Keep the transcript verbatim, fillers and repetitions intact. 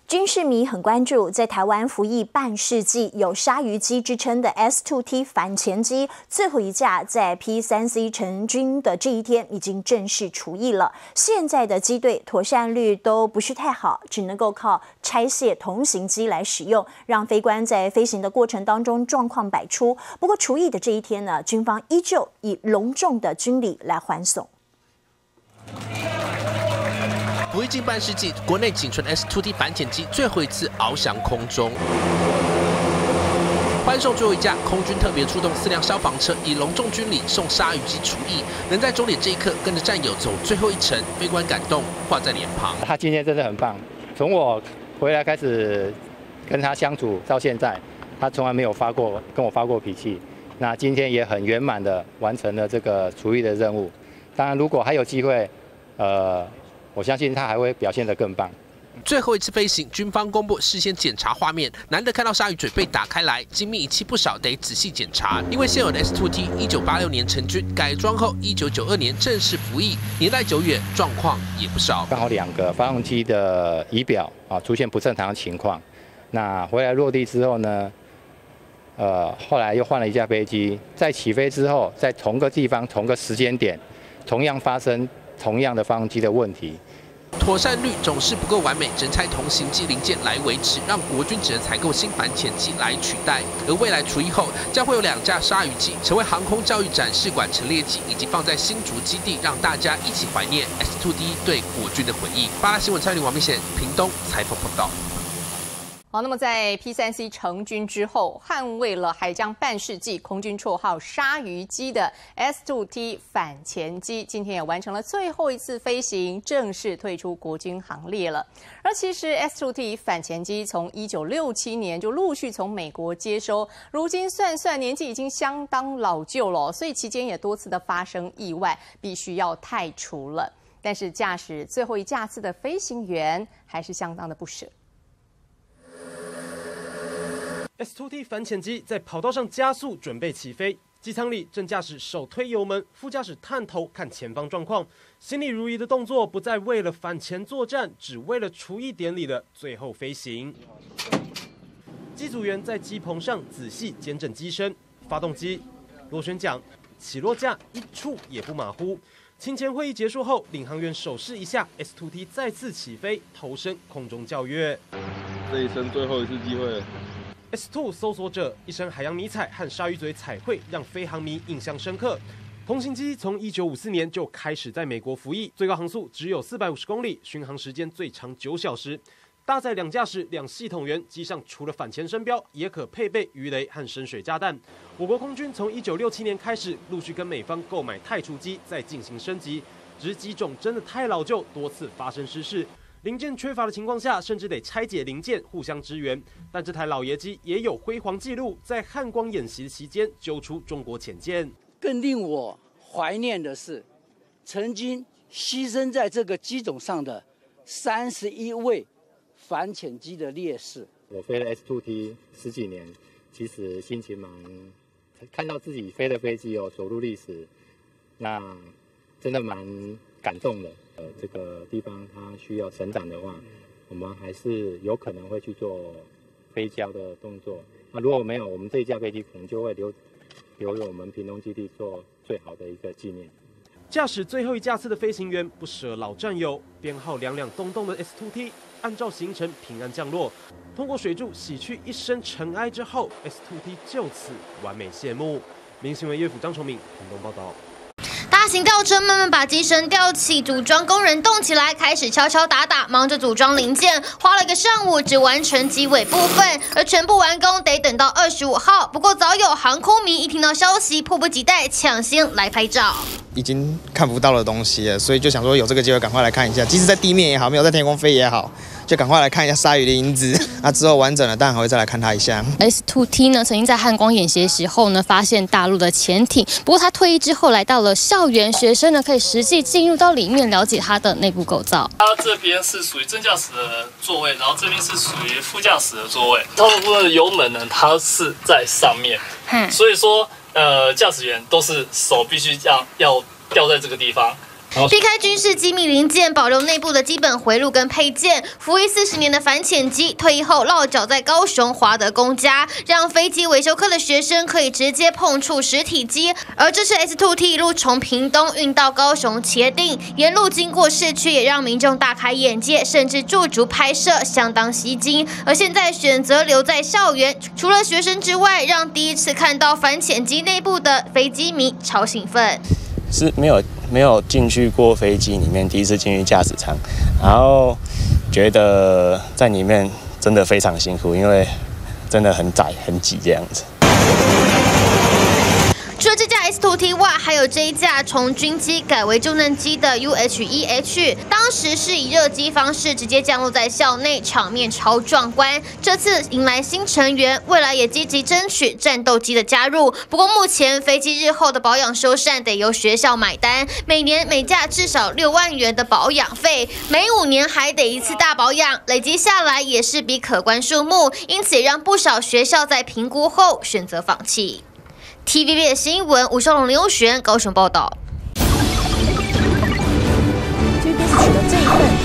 军事迷很关注，在台湾服役半世纪、有鲨鱼机之称的 S 二 T 反潜机，最后一架在 P 三 C 成军的这一天，已经正式除役了。现在的机队妥善率都不是太好，只能够靠拆卸同型机来使用，让飞官在飞行的过程当中状况百出。不过除役的这一天呢，军方依旧以隆重的军礼来欢送。 服役近半世纪，国内仅存 S 二 T 反潜机最后一次翱翔空中，欢送最后一架空军特别出动四辆消防车，以隆重军礼送鲨鱼机除役。能在终点这一刻跟着战友走最后一程，飞官感动挂在脸庞。 他今天真的很棒，从我回来开始跟他相处到现在，他从来没有发过跟我发过脾气。那今天也很圆满的完成了这个除役的任务。当然，如果还有机会，呃。 我相信他还会表现得更棒。 最后一次飞行，军方公布事先检查画面，难得看到鲨鱼嘴被打开来，精密仪器不少，得仔细检查。因为现有的 S 二 T 一九八六年成军，改装后一九九二年正式服役，年代久远，状况也不少。 刚好两个发动机的仪表啊出现不正常的情况，那回来落地之后呢，呃，后来又换了一架飞机，在起飞之后，在同个地方、同个时间点，同样发生同样的发动机的问题。 妥善率总是不够完美，只能拆同型机零件来维持，让国军只能采购新反潜机来取代。而未来除役后，将会有两架鲨鱼机成为航空教育展示馆陈列机，以及放在新竹基地，让大家一起怀念 S 二 T 对国军的回忆。八大新闻蔡林、王明贤，屏东采访报道。 好，那么在 P 三 C 成军之后，捍卫了海疆半世纪、空军绰号“鲨鱼机”的 S 二 T 反潜机，今天也完成了最后一次飞行，正式退出国军行列了。而其实 S 二 T 反潜机从一九六七年就陆续从美国接收，如今算算年纪已经相当老旧了，所以期间也多次的发生意外，必须要汰除了。但是驾驶最后一架次的飞行员还是相当的不舍。 S 二 T 反潜机在跑道上加速，准备起飞。机舱里正驾驶手推油门，副驾驶探头看前方状况，心里如意的动作不再为了反潜作战，只为了除役典礼的最后飞行。机组员在机棚上仔细检整机身、发动机、螺旋桨、起落架，一处也不马虎。勤前会议结束后，领航员手势一下 ，S 二 T 再次起飞，投身空中校阅。 这一生最后一次机会了。 S 二 搜索者一身海洋迷彩和鲨鱼嘴彩绘，让飞航迷印象深刻。同型机从一九五四年就开始在美国服役，最高航速只有四百五十公里，巡航时间最长九小时。搭载两驾驶、两系统员，机上除了反潜升标，也可配备鱼雷和深水炸弹。我国空军从一九六七年开始，陆续跟美方购买汰除机，再进行升级。只是机种真的太老旧，多次发生失事。 零件缺乏的情况下，甚至得拆解零件互相支援。但这台老爷机也有辉煌记录，在汉光演习期间揪出中国潜舰。 更令我怀念的是，曾经牺牲在这个机种上的三十一位反潜机的烈士。 我飞了 S 二 T 十几年，其实心情蛮看到自己飞的飞机哦，走入历史，那真的蛮感动的。 呃，这个地方它需要成长的话，我们还是有可能会去做飞交的动作。那如果没有，我们这一架飞机可能就会留留有我们屏东基地做最好的一个纪念。 驾驶最后一架次的飞行员不舍老战友，编号两两洞洞的 S 二 T 按照行程平安降落，通过水柱洗去一身尘埃之后 ，S 二 T 就此完美谢幕。民新闻乐府张崇敏屏东报道。 大型吊车慢慢把机身吊起，组装工人动起来，开始敲敲打打，忙着组装零件，花了一个上午只完成机尾部分，而全部完工得等到二十五号。不过早有航空迷一听到消息，迫不及待抢先来拍照。 已经看不到的东西了，所以就想说有这个机会赶快来看一下，即使在地面也好，没有在天空飞也好。 就赶快来看一下鲨鱼的影子，那之后完整了，当然还会再来看它一下。 S 二 T 呢，曾经在汉光演习的时候呢，发现大陆的潜艇。不过他退役之后来到了校园，学生呢可以实际进入到里面了解它的内部构造。 它这边是属于正驾驶的座位，然后这边是属于副驾驶的座位。大部分的油门呢，它是在上面，所以说呃，驾驶员都是手必须要要吊在这个地方。 避开军事机密零件，保留内部的基本回路跟配件。服役四十年的反潜机退役后落脚在高雄华德公家，让飞机维修科的学生可以直接碰触实体机。而这次 S 二 T 一路从屏东运到高雄茄萣，沿路经过市区，也让民众大开眼界，甚至驻足拍摄，相当吸睛。而现在选择留在校园，除了学生之外，让第一次看到反潜机内部的飞机迷超兴奋。 是没有没有进去过飞机里面，第一次进去驾驶舱，然后觉得在里面真的非常辛苦，因为真的很窄很挤这样子。 除了这架 S 二 T 外，还有这一架从军机改为救难机的 U H 一 H， 当时是以热机方式直接降落在校内，场面超壮观。这次迎来新成员，未来也积极争取战斗机的加入。不过目前飞机日后的保养修缮得由学校买单，每年每架至少六万元的保养费，每五年还得一次大保养，累积下来也是笔可观数目，因此也让不少学校在评估后选择放弃。T V B 的新闻，吴少龙、林优璇高雄报道。 T V B 取得这一份